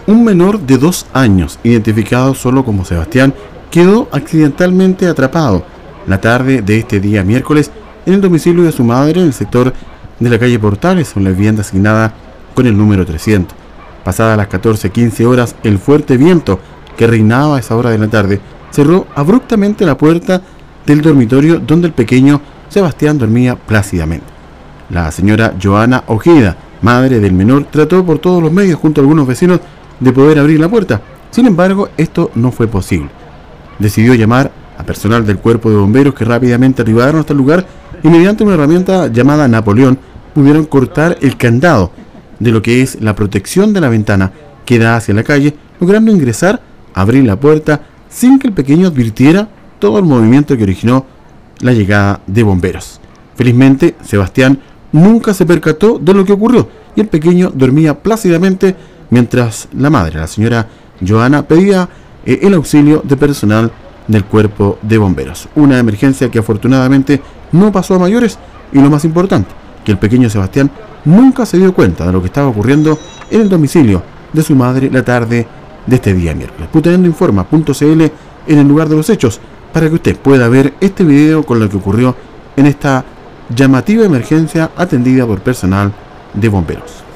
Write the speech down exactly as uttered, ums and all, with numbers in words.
Un menor de dos años, identificado solo como Sebastián, quedó accidentalmente atrapado la tarde de este día miércoles en el domicilio de su madre en el sector de la calle Portales, en la vivienda asignada con el número trescientos. Pasadas las catorce quince horas, el fuerte viento que reinaba a esa hora de la tarde cerró abruptamente la puerta del dormitorio donde el pequeño Sebastián dormía plácidamente. La señora Joana Ojeda, madre del menor, trató por todos los medios junto a algunos vecinos de poder abrir la puerta. Sin embargo, esto no fue posible. Decidió llamar a personal del cuerpo de bomberos, que rápidamente arribaron hasta el lugar y mediante una herramienta llamada Napoleón pudieron cortar el candado de lo que es la protección de la ventana que da hacia la calle, logrando ingresar, abrir la puerta sin que el pequeño advirtiera todo el movimiento que originó la llegada de bomberos. Felizmente, Sebastián nunca se percató de lo que ocurrió y el pequeño dormía plácidamente mientras la madre, la señora Joana, pedía eh, el auxilio de personal del cuerpo de bomberos. Una emergencia que afortunadamente no pasó a mayores y, lo más importante, que el pequeño Sebastián nunca se dio cuenta de lo que estaba ocurriendo en el domicilio de su madre la tarde de este día miércoles. Putendoinforma punto c l en el lugar de los hechos para que usted pueda ver este video con lo que ocurrió en esta llamativa emergencia atendida por personal de bomberos.